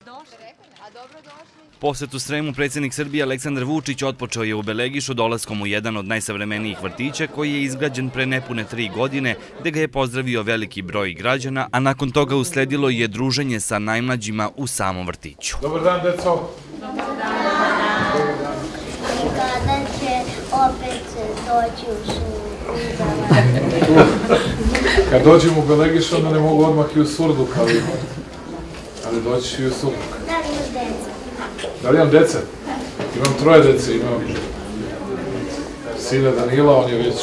Posetu Sremu predsjednik Srbije Aleksandar Vučić otpočeo je u Belegišu dolaskom u jedan od najsavremenijih vrtića koji je izgrađen pre nepune 3 godine, gde ga je pozdravio veliki broj građana, a nakon toga usledilo je druženje sa najmlađima u samom vrtiću. Dobar dan, deco. Dobar dan. Kada će opet doći u Kad dođem u Belegiš, onda ne mogu odmah i u Surduk, ali doći ću i u Surduk. Da li imaš deca? Da li imam dece? Imam 3 dece, imam sina Danila, on je već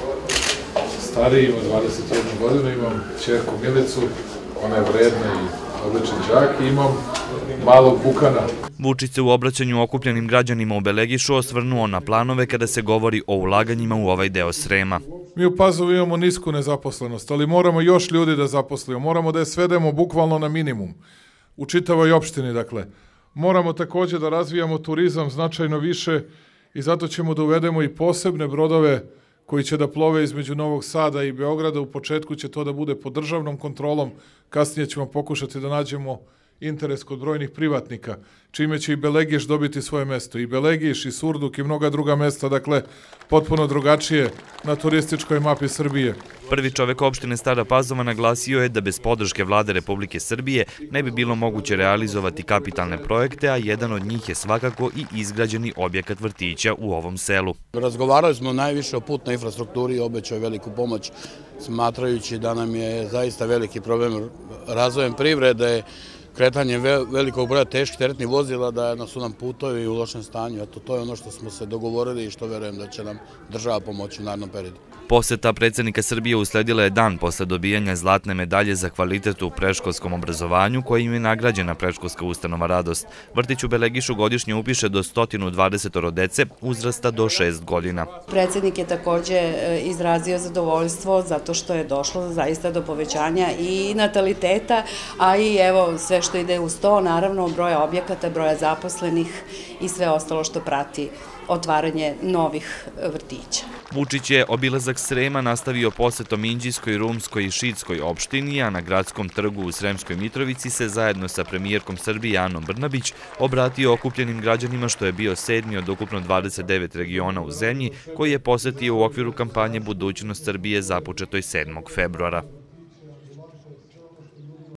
stariji, ima 21 godinu, imam ćerku Milicu, ona je vredna i odličan đak, i imam malog Vukana. Vučić se u obraćanju okupljenim građanima u Belegišu osvrnuo na planove kada se govori o ulaganjima u ovaj deo Srema. Mi u Pazovu imamo nisku nezaposlenost, ali moramo još ljudi da zaposlimo, moramo da je svedemo bukvalno na minimum. U čitavoj opštini, dakle. Moramo također da razvijamo turizam značajno više i zato ćemo da uvedemo i posebne brodove koji će da plove između Novog Sada i Beograda. U početku će to da bude pod državnom kontrolom, kasnije ćemo pokušati da nađemo interes kod brojnih privatnika, čime će i Belegiš dobiti svoje mesto. I Belegiš, i Surduk, i mnoga druga mesta, dakle, potpuno drugačije na turističkoj mapi Srbije. Prvi čovek opštine Stara Pazova naglasio je da bez podrške Vlade Republike Srbije ne bi bilo moguće realizovati kapitalne projekte, a jedan od njih je svakako i izgrađeni objekat vrtića u ovom selu. Razgovarali smo najviše o putnoj infrastrukturi i obećao veliku pomoć, smatrajući da nam je zaista veliki problem razvojem privrede, kretanjem velikog broja teških teretnih vozila, da su nam putovi u lošem stanju. Eto, to je ono što smo se dogovorili i što verujem da će nam država pomoći u narednom periodu. Poseta predsjednika Srbije usledila je dan posle dobijanja zlatne medalje za kvalitet u predškolskom obrazovanju, kojim je nagrađena predškolska ustanova Radost. Vrtić u Belegišu godišnje upiše do 120 dece uzrasta do 6 godina. Predsjednik je također izrazio zadovoljstvo zato što je došlo zaista do povećanja i nataliteta, a i evo sve što ide uz to, naravno broja objekata, broja zaposlenih i sve ostalo što prati otvaranje novih vrtića. Vučić je obilazak Srema nastavio posetom Inđijskoj, Rumskoj i Šidskoj opštini, a na Gradskom trgu u Sremskoj Mitrovici se zajedno sa premijerkom Srbije Anom Brnabić obratio okupljenim građanima, što je bio 7. od ukupno 29 regiona u zemlji koji je posetio u okviru kampanje Budućnost Srbije započetoj 7. februara.